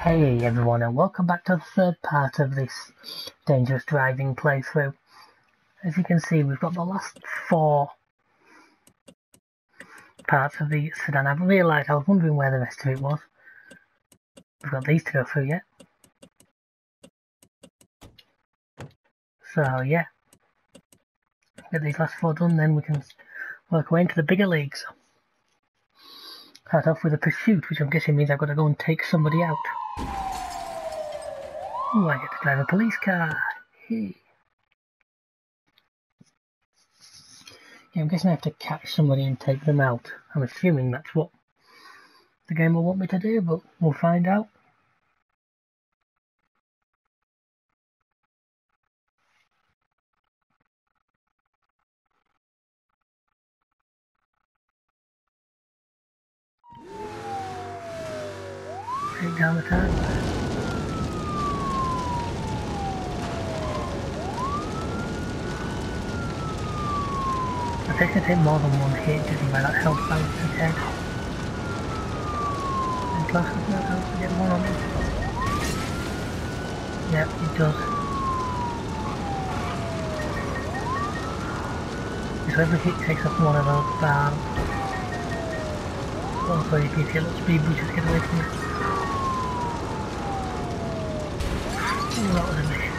Hey everyone, and welcome back to the third part of this dangerous driving playthrough. As you can see, we've got the last 4 parts of the Sedan. I've realised I was wondering where the rest of it was. We've got these to go through yet. So yeah, get these last 4 done, then we can work our way into the bigger leagues. Start off with a pursuit, which I'm guessing means I've got to go and take somebody out. Ooh, I get to drive a police car. Hey. Yeah, I'm guessing I have to catch somebody and take them out. I'm assuming that's what the game will want me to do, but we'll find out. Take down the time. I think I take more than one hit, judging by that health balance in head. And plus, there's no chance to get one on it. Yep, it does. So every hit takes off one of those bars. Also, you can get little speed boosters to get away from it. Ooh, that was a miss.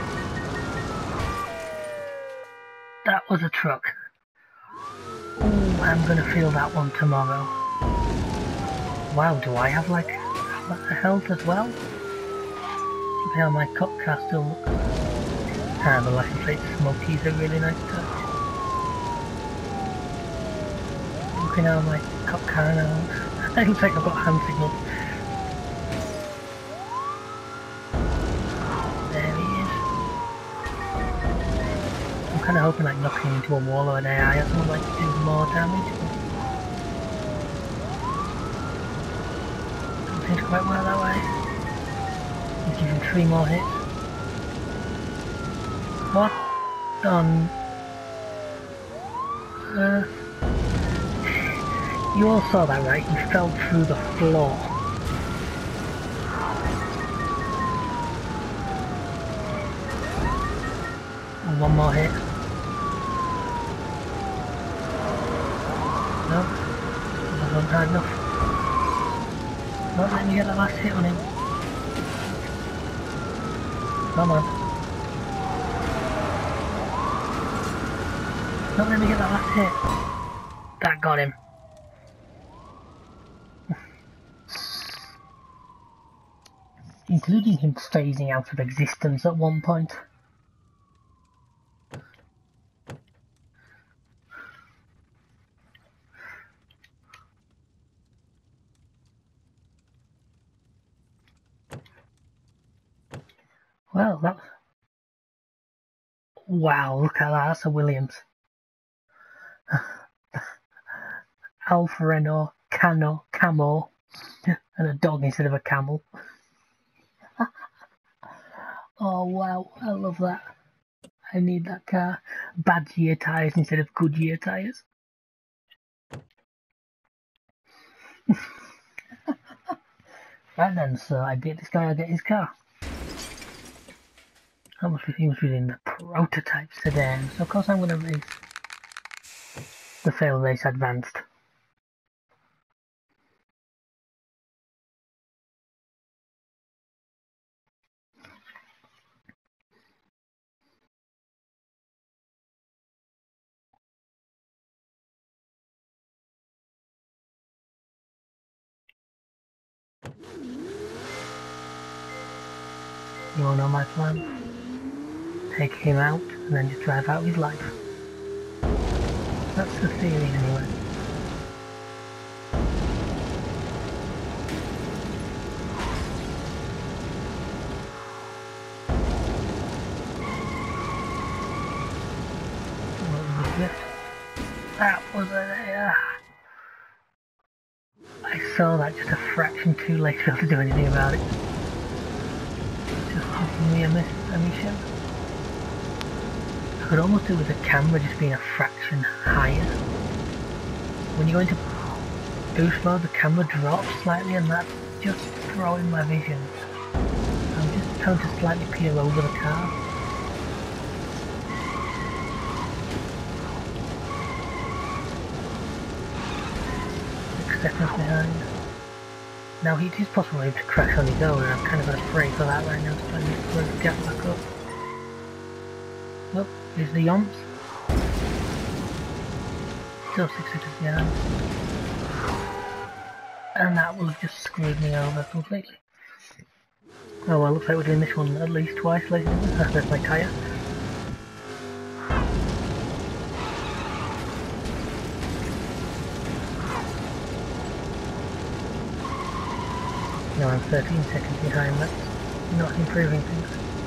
That was a truck. Ooh, I'm gonna feel that one tomorrow. Wow, do I have like a health as well? Look how my cop car still looks. Ah, the license plate smokies are really nice touch. Looking how my cop car now looks. It looks like I've got hand signals. There he is. I'm kind of hoping like knocking into a wall or an AI or something like to do more damage. Doesn't seem to quite work that way. I'll give him 3 more hits. What? Done. You all saw that, right? You fell through the floor. And 1 more hit. No, that wasn't hard enough. Not letting me get the last hit on him. Come on. Not letting me get that last hit. That got him. Including him phasing out of existence at one point. Well, that was... Wow, look at that, that's a Williams. Alfa Renault, Camo, and a dog instead of a camel. Oh wow, I love that. I need that car. Bad year tyres instead of good year tyres. Right then, so I beat this guy, I get his car. He must be in the prototype sedan, so of course I'm going to race the fail race advanced. You all know my plan? Take him out and then just drive out his life. That's the theory anyway. That was a... I saw that just a fraction too late to be able to do anything about it. Just giving me a miss, Amisha. I could almost do with the camera just being a fraction higher. When you go into boost mode, the camera drops slightly and that's just throwing my vision. having to slightly peer over the car. 6 seconds behind. Now it is possible for him to crash on his own, and I'm kind of afraid for that right now, so I need to close the gap back up. Oh, here's the yomps. Still 6 seconds behind. And that will have just screwed me over completely. Oh well, looks like we're doing this one at least twice, ladies and gentlemen. There's my tyre. Now I'm 13 seconds behind, that's not improving things.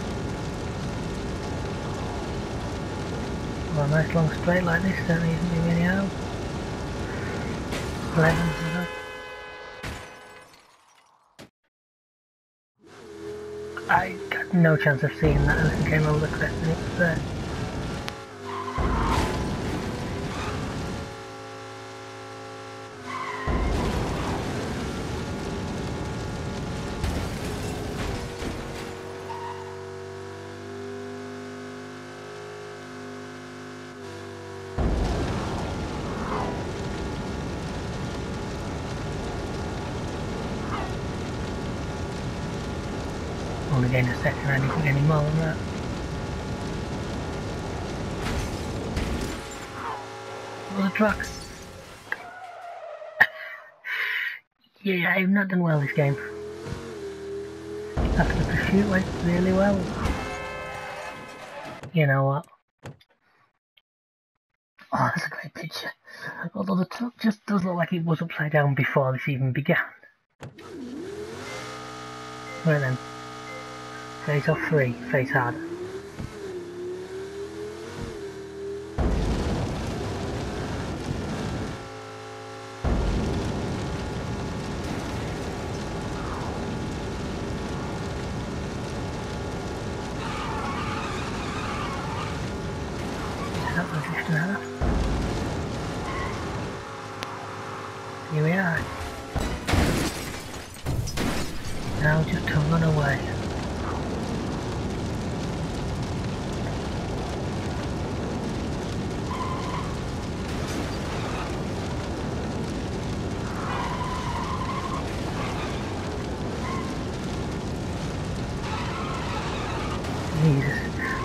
Well, a nice long straight like this certainly isn't doing any harm. 11 to that. I got no chance of seeing that unless it came over the crest and it was there. Only gained a second, I didn't get any more than that. Oh, the truck! Yeah, I've not done well this game. After the pursuit went really well. You know what? Oh, that's a great picture. Although the truck just does look like it was upside down before this even began. Right then. Face off 3, face harder. That was just and a half. Here we are. Now just to run away. Jesus.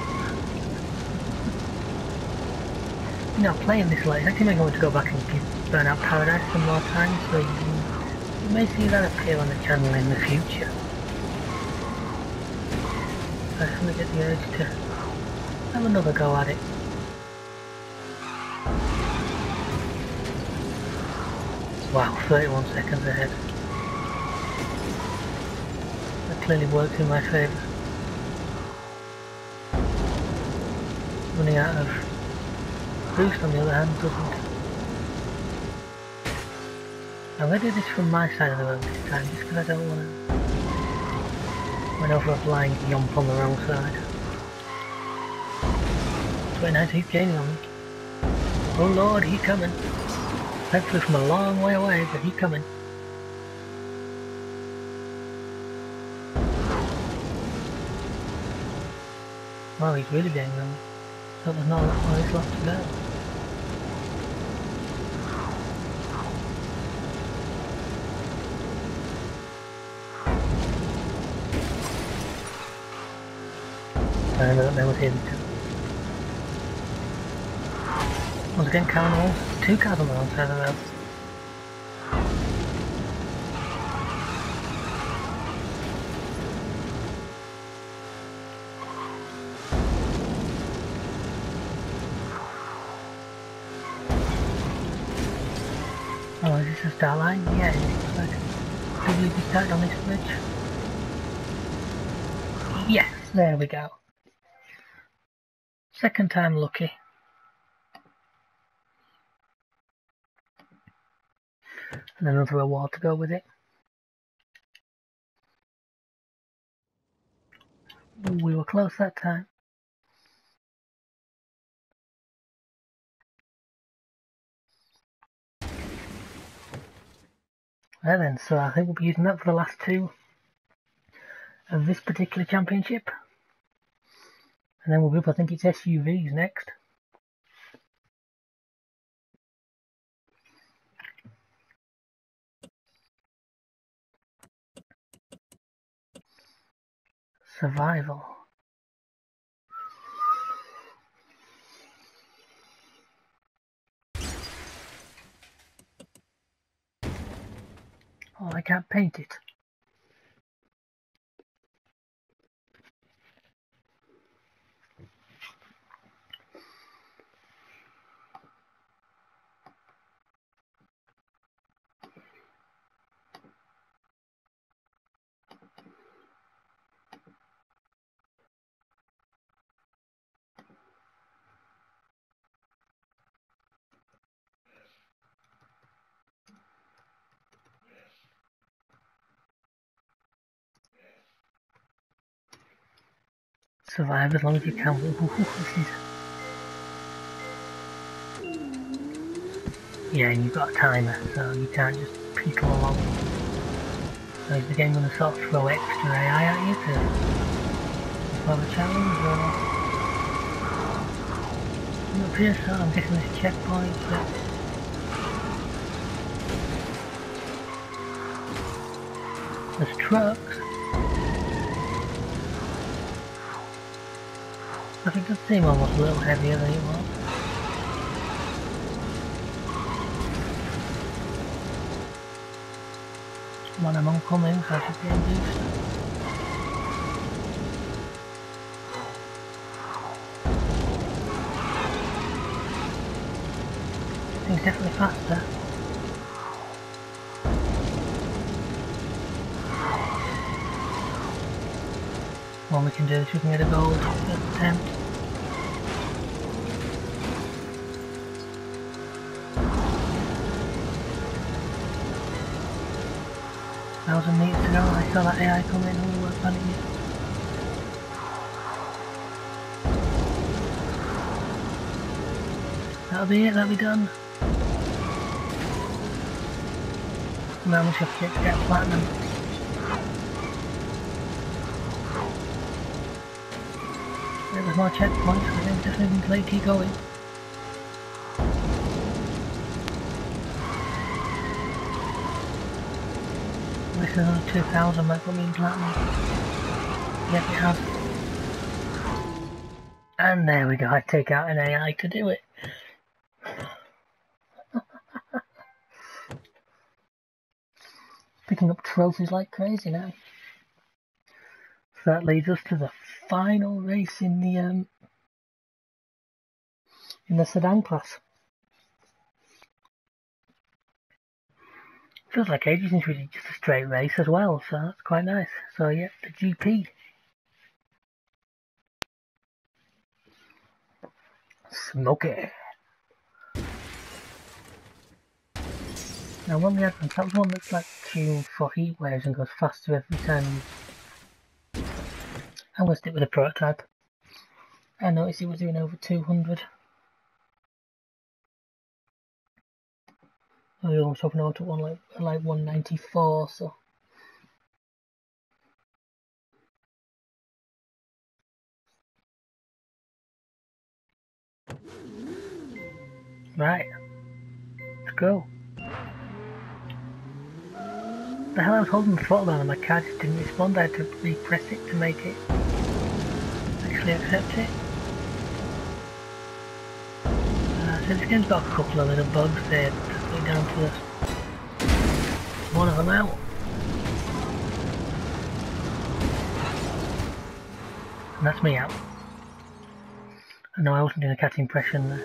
You know, playing this light is actually making me want to go back and give Burnout Paradise some more time, so you may see that appear on the channel in the future. I definitely get the urge to have another go at it. Wow, 31 seconds ahead. That clearly works in my favour. Running out of boost on the other hand doesn't. I'm going to do this from my side of the road this time, just because I don't want to run over a blind yomp on the wrong side. 29, he's gaining on me. Oh lord, he's coming. Thankfully from a long way away, but he's coming. Wow, he's really gaining on me. So there's not a lot more left to go. I don't know what him to. Once again, car 2 cars on the wrong side of the road. Oh, is this a star line? Yeah, it looks like. Could we be started on this bridge? Yes, there we go. Second time lucky. And another reward to go with it. We were close that time. Right then, so I think we'll be using that for the last 2. of this particular championship. And then we'll group, I think it's SUVs next. Survival. Oh, I can't paint it. Survive as long as you can. Yeah, and you've got a timer, so you can't just peekle along. So is the game going to sort of throw extra AI at you to have a challenge, or? Up here, so I'm guessing this checkpoint. Yeah. There's trucks. I think it does seem almost a little heavier than it was. When I'm oncoming, so I should be induced. Things definitely faster. What we can do is we can get a gold attempt. $1,000 to go. I saw that AI come in. Oh, we're panicking. That'll be it. That'll be done. Now we just have to get platinum. There's more checkpoints. I think definitely need to like keep going. This is another 2,000 might put me in platinum. Yep, it has. And there we go. I take out an AI to do it. Picking up trophies like crazy now. So that leads us to the final race in the sedan class. Feels like ages since we did just a straight race as well, so that's quite nice. So yeah, the GP. Smoky. Now one of the advance, that was one that's like tuned for heat waves and goes faster every time. I'm going to stick with the prototype. I noticed it was doing over 200. I was almost hoping I took one like 194, so. Right. Let's go. The hell, I was holding the throttle down and my car just didn't respond. I had to repress it to make it actually accept it. So this game's got a couple of little bugs there, particularly down to this. One of them out. And that's me out. I know I wasn't doing a cat impression there.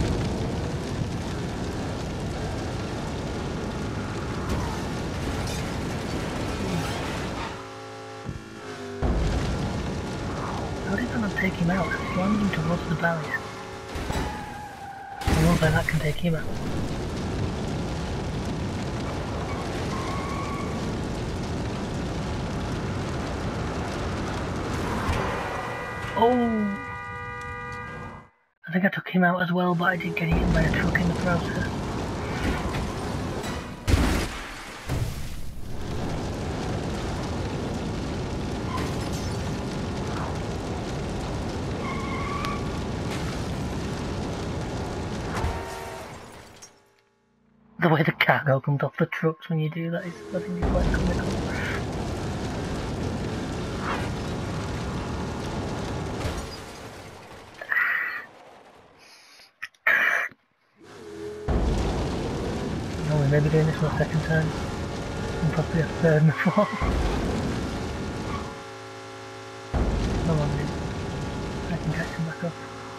How did I not take him out? It's landing towards the barrier. I wonder if that can take him out. Oh! I think I took him out as well, but I did get eaten by a truck in the process. the way the cargo comes off the trucks when you do that is, I think, it's quite comical. Oh, we may be doing this for a second time, and possibly a third and a fourth. Come on, dude. I can catch him back up.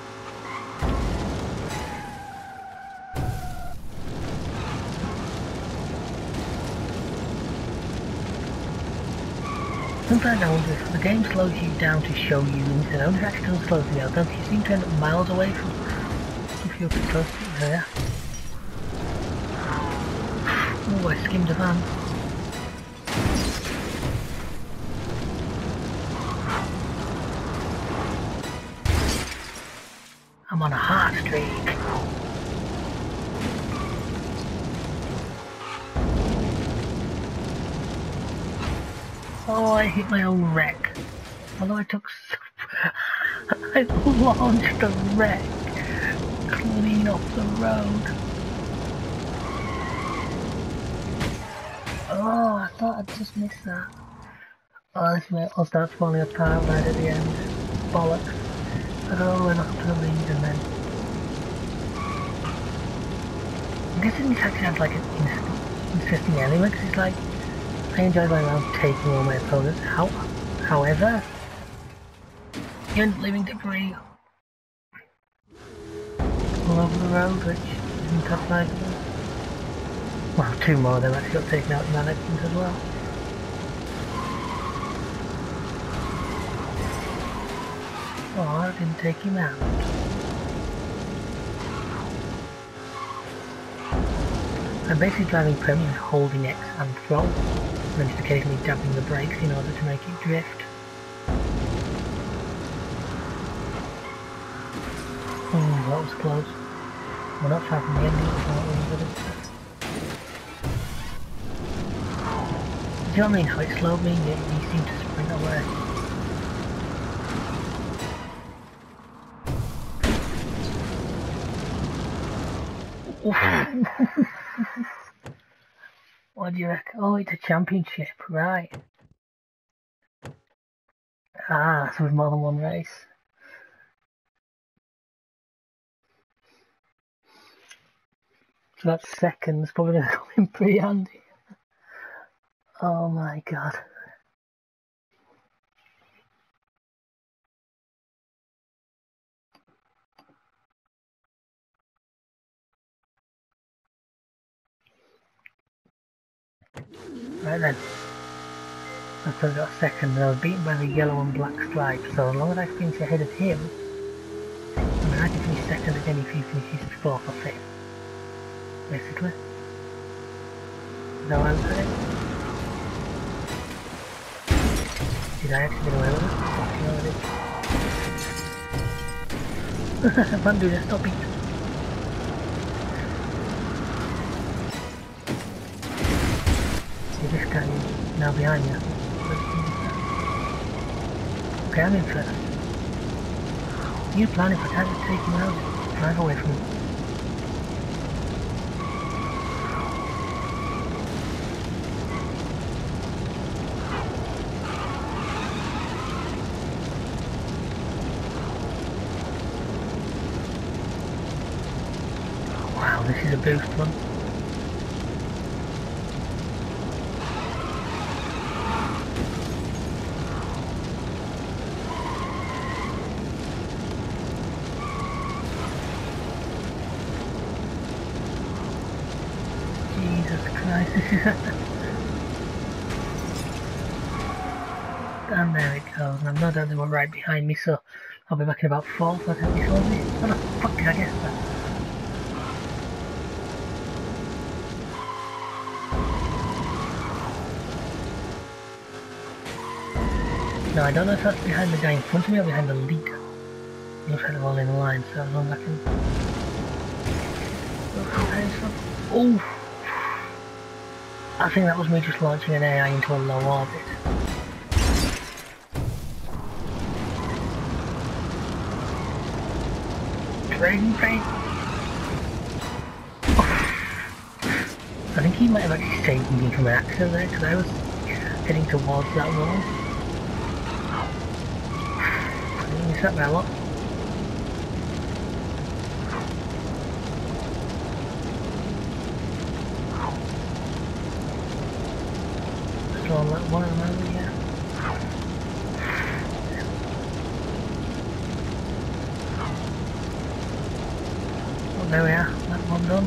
Sometimes I wonder if the game slows you down to show you instead. I wonder if it actually doesn't slow you down. Don't you seem to end up miles away from if you're pretty close to there? Oh, I skimmed a van. I'm on a hot streak. Oh, I hit my own wreck. Although I took I launched a wreck clean off the road. Oh, I thought I'd just missed that. Oh, this may all start falling apart right at the end. Bollocks. I don't went up to the lead and then... I'm guessing this actually has like an interesting element, because it's like... I enjoy going around taking all my opponents out. However, you end up leaving debris all over the road, which isn't that like... Well, two more of them actually got taken out in that accident as well. Oh, I didn't take him out. I'm basically driving permanently holding X and throttle, and then just occasionally dabbing the brakes in order to make it drift. Oh, that was close. We're not far from the ending, so not really good at that. Do you know what I mean? How it slowed me, yet you seem to sprint away. What do you reckon? Oh, it's a championship, right. Ah, so with more than one race. So that's second, it's probably going to come in pretty handy. Oh my god. Right then. I still got second and I was beaten by the yellow and black stripe, so as long as I finish ahead of him, I mean I can finish second again if he finishes fourth or fifth. Basically. No answer it. Did I actually get away with it? No, I did. I can't do that, stop it. See this guy is now behind you. Okay, I'm in first. You plan if I can't just take him out, drive away from him. Wow, this is a boost one. Jesus Christ, this is and there it goes, and I've no doubt they were right behind me, so I'll be back in about fourth, I think before me. How the fuck did I guess that? No, I don't know if that's behind the guy in front of me or behind the leader. It looks like they're all in line, so as long as I can... Oh! I think that was me just launching an AI into a low orbit. Train! I think he might have actually saved me from an accident there, because I was heading towards that wall. I didn't miss that by a lot. Still on that one at the moment, yeah. Oh, there we are, that one done.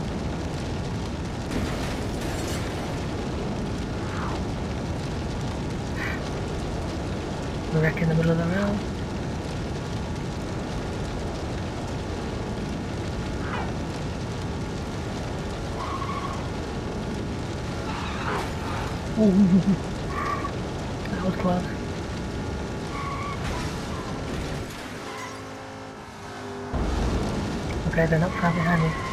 The wreck in the middle of the road. Ooh, that was close. Okay, they're not far behind me.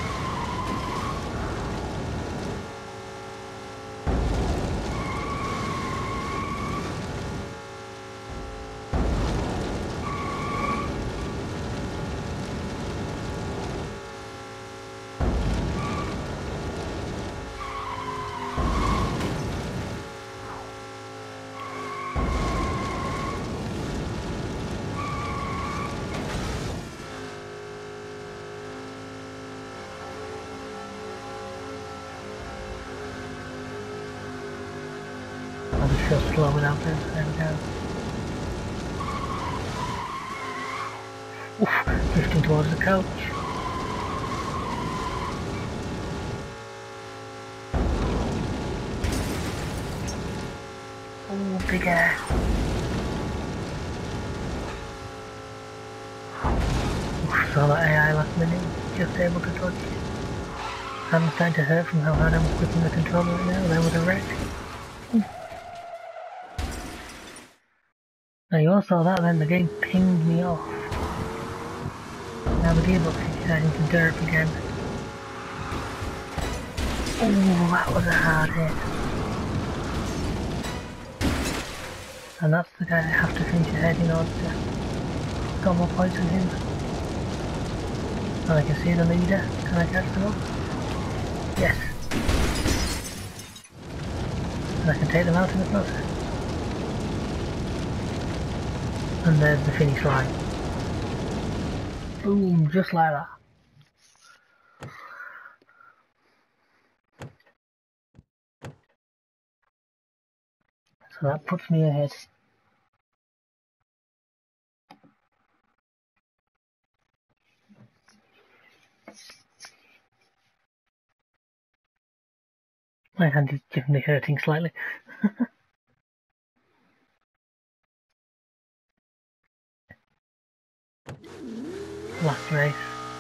I'll be so slow without this. There we go. Oof, drifting towards the coach. Oh, big air. Oof, saw that AI last minute. Just able to dodge. I'm starting to hurt from how hard I'm gripping the controller right now. There was a wreck. Ooh. Now you all saw that then, the game pinged me off. Now the gearbox is deciding to derp again. Oh, that was a hard hit. And that's the guy I have to finish ahead in order to got more points than him. And I can see the leader. Can I catch them up? Yes. And I can take them out in the process. And there's the finish line. Boom, just like that. So that puts me ahead. My hand is definitely hurting slightly. Last race.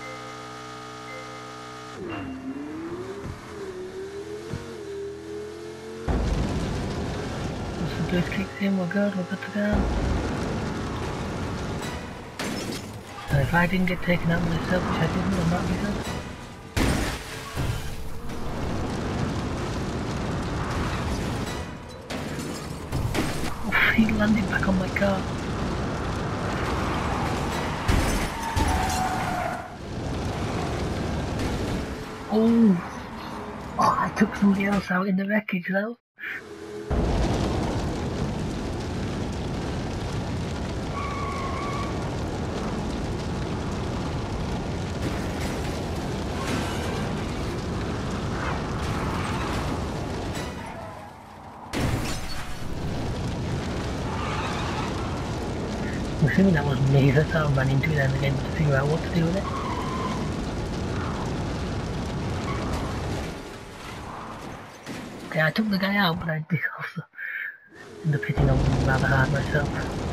Once the boost kicks in, we're good to go. And if I didn't get taken out myself, which I didn't, then that'd be good. Oof, he landed back on my car. Oh, I took somebody else out in the wreckage though. I'm assuming that was me that sort of ran into it and then to figure out what to do with it. Okay, I took the guy out, but I did also end up hitting him rather hard myself.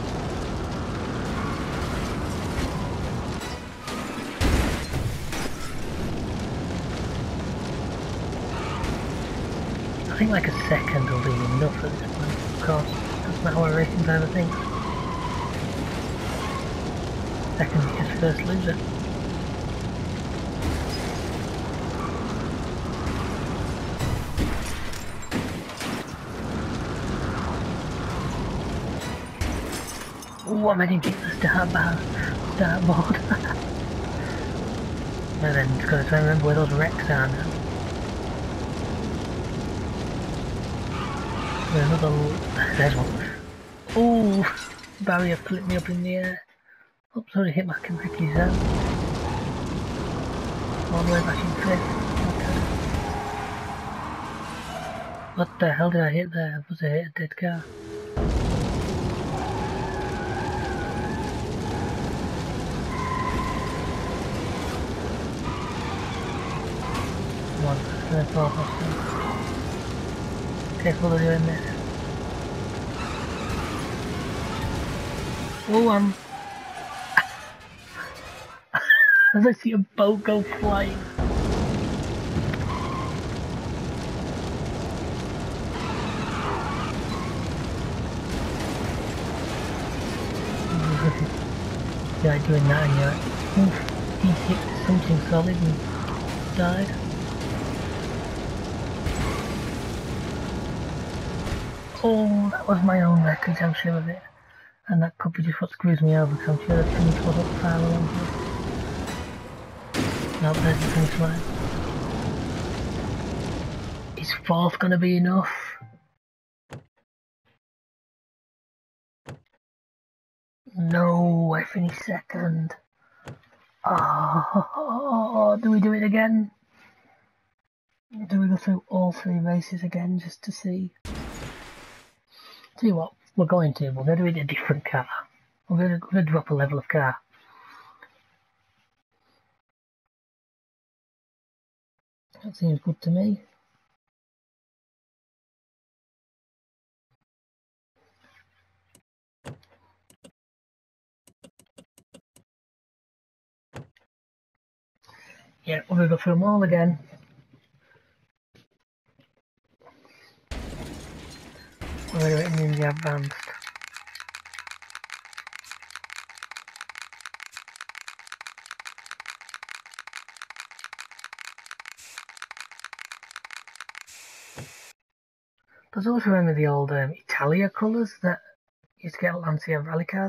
I think like a second will be enough at this point, of course. That's not how a racing driver thinks. Second is just first loser. Oh, I made him keep the start board. And then just gotta try and remember where those wrecks are now. another... There's one. Oh! Barrier flipped me up in the air. Oops, sorry, hit my Kentucky Sedan. All the way back in fifth. What the hell did I hit there? Was I hit a dead car? One, third, fourth, careful of doing this. Oh, as I see a boat go flying. Yeah, doing that and you're like, oof, he hit something solid and died. Oh, that was my own wreckage, I'm sure of it. And that could be just what screws me over, because I'm sure the finish was up far along here. Nope, there's the finish line. Is fourth gonna be enough? No, I finished second. Oh, do we do it again? Do we go through all 3 races again just to see? Tell you what, we're going to do it in a different car. We're going to drop a level of car. That seems good to me. Yeah, we're going to go through them all again. We're going to do it in the advanced. Does also remember the old Italia colours that used to get Lancia rally cars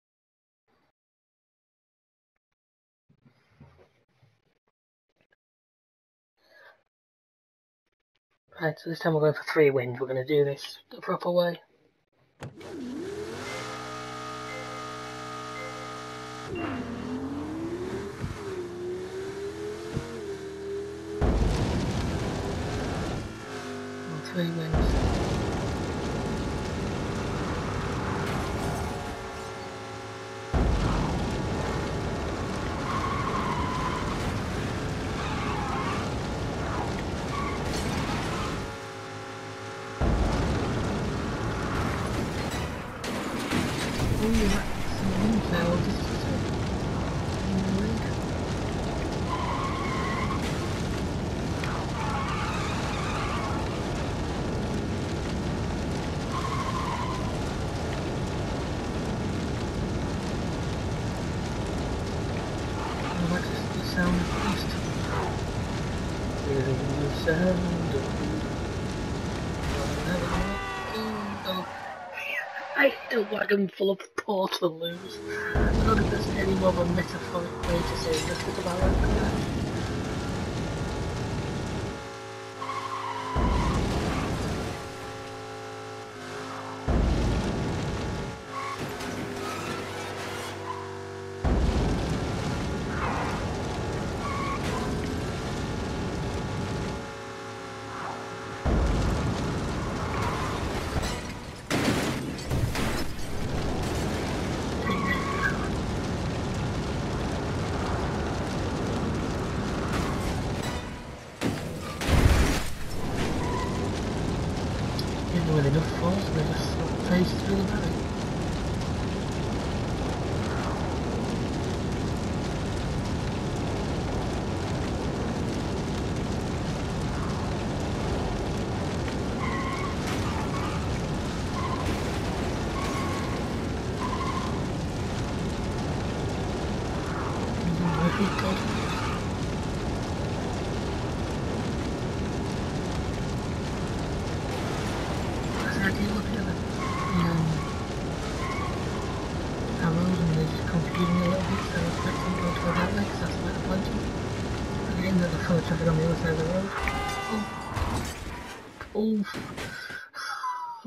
in? Right, so this time we're going for 3 wins. We're going to do this the proper way. Well, 3 wins. I hit a wagon full of portaloos. I don't know if there's any more of a metaphoric way to say this about it. With enough force, they just phase through the valley.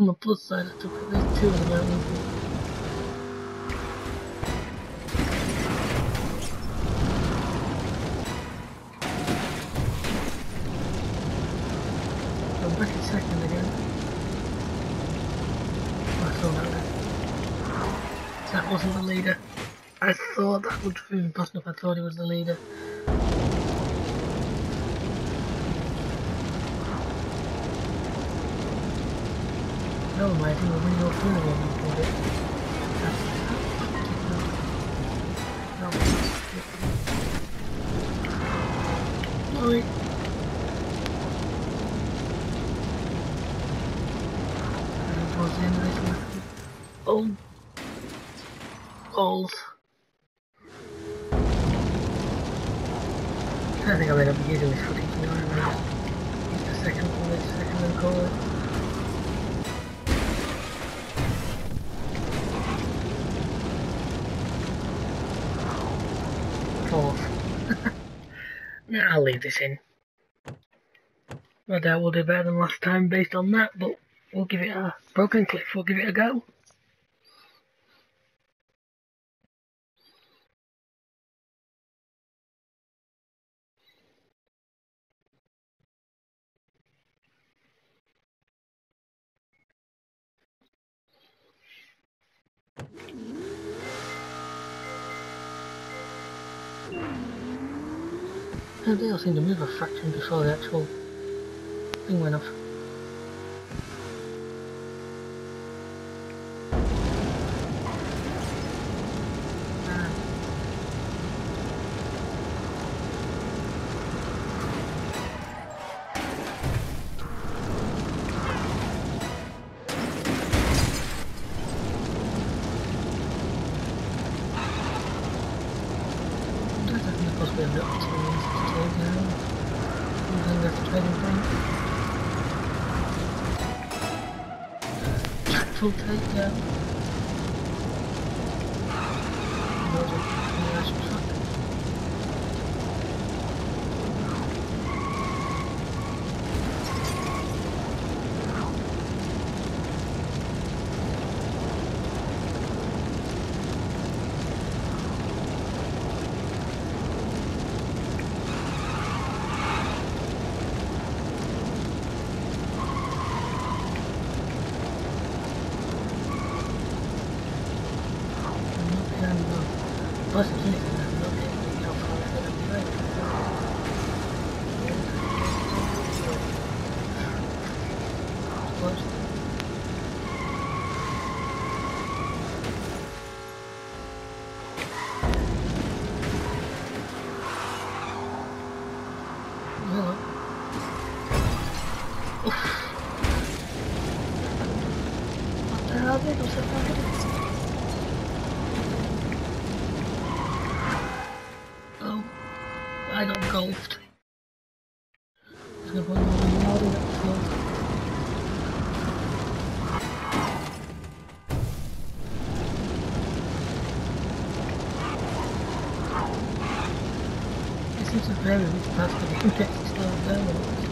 On the plus side, I took at least 2 of the mountains. I'm back in second again. I saw that. That wasn't the leader. I thought that would be impossible if I thought he was the leader. No, I think we're going to go through the one and do it. Sorry. Towards the end of this one. Oh. Balls. I think I might not be using this footage, you know, I might use the second and call it. Fourth. Nah, I'll leave this in. I doubt we'll do better than last time based on that, but we'll give it a broken cliff, we'll give it a go. They all seem to move a fraction before the actual thing went off. Possibly end up 2 minutes to take down. And then that's the trading point. Full takedown. Plus, it's anything I'm not getting how far ahead of the race. What? Hello. What the hell did I set my head? I got golfed. I was going to put another model at the field. It seems to vary which path the game gets to slow down a lot.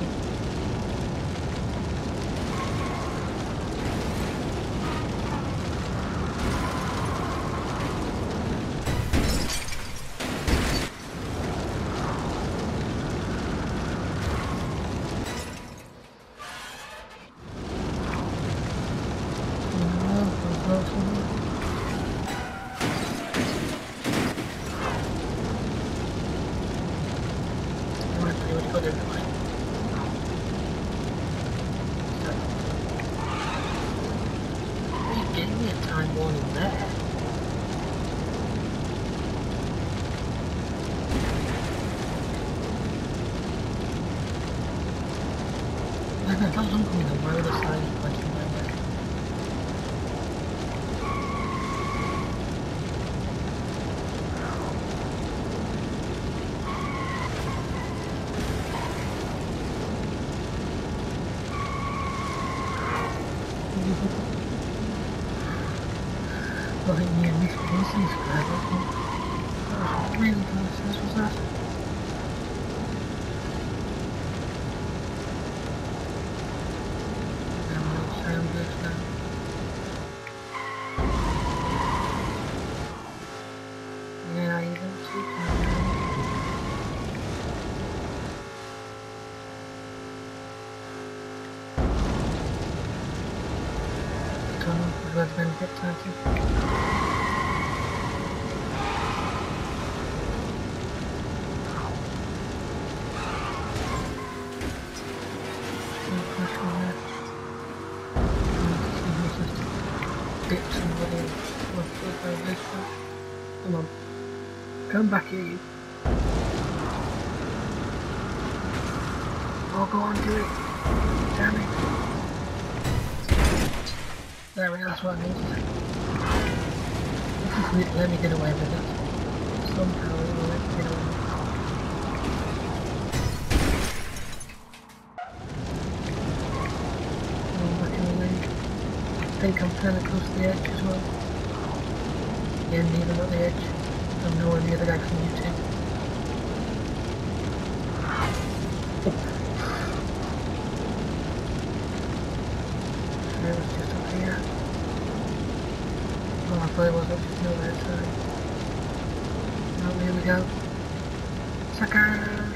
Gave me a time warning there. I thought I'm coming on my other side of my way. I think me and this person subscriber. That was really close, this was that. Now we'll sound this now. towards benefits, aren't you? Come on. Come back here, you. Oh, go on, do it. Damn it. There we go, that's what I needed. Let me get away with it. Somehow it will let me get away with it. I'm back in the lead. I think I'm kind of close to the edge as well. Yeah, neither at the edge. I'm nowhere near the guy from YouTube. It was just up here. Oh, I thought it was up just nowhere, sorry. Oh, here we go. Suckers!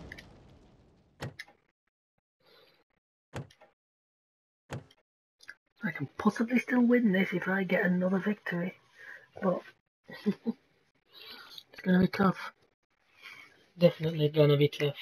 I can possibly still win this if I get another victory, but it's gonna be tough. Definitely gonna be tough.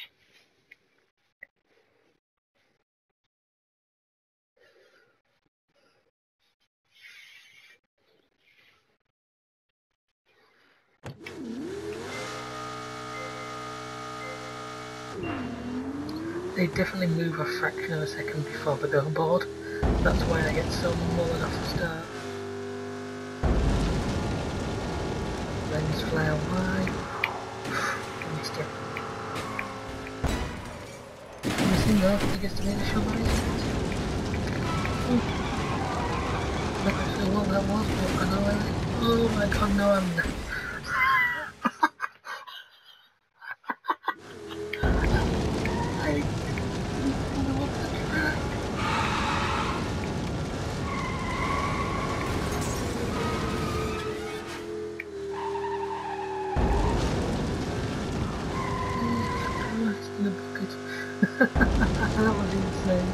They definitely move a fraction of a second before the go board. That's why I get so mullered off the start. Lens flare wide. Missed it. Missing though, he gets to be the shovel. Not actually what that was, but I know it. Oh my god, no, I'm not. That was insane.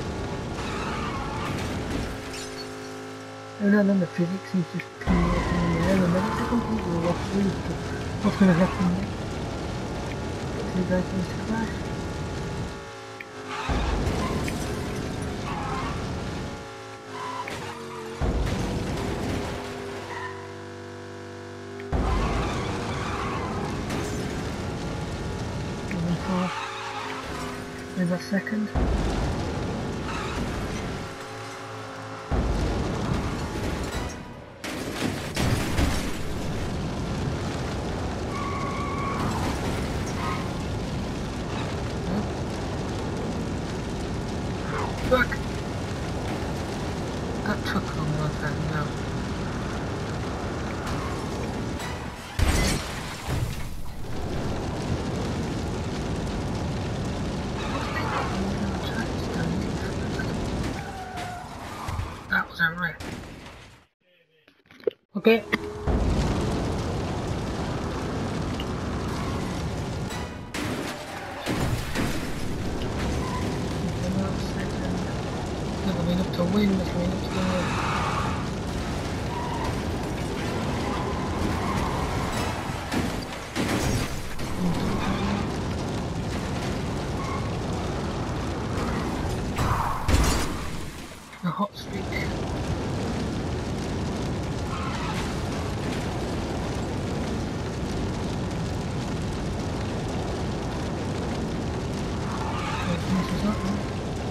And then the physics is just clear in the air, and then it's a completely lost route. What's going to happen next? Two guys need to crash. There's a second. Fuck! That took a long time now. That was alright. Okay. Never been up to win, but we're up to win. A hot streak. Finishes up now.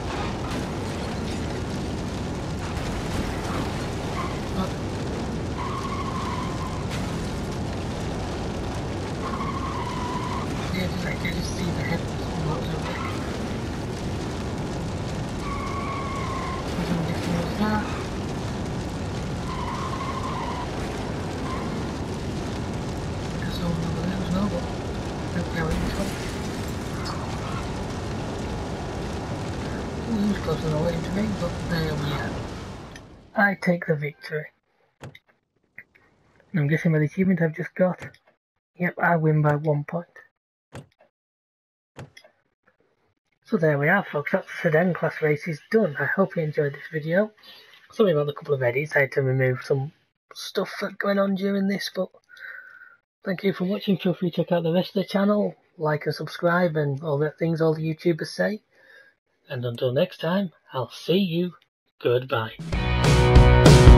Yeah, I can just see the head lots of it. Doesn't get towards that. There's someone over there as well, but I don't care what this one. He was close enough waiting to me, but there we are. I take the victory. I'm guessing by the achievement I've just got. Yep, I win by 1 point. So there we are, folks. That's the Sedan class race is done. I hope you enjoyed this video. Sorry about the couple of edits, I had to remove some stuff that's going on during this, but thank you for watching. Feel free to check out the rest of the channel, like and subscribe and all the things all the YouTubers say. And until next time, I'll see you. Goodbye.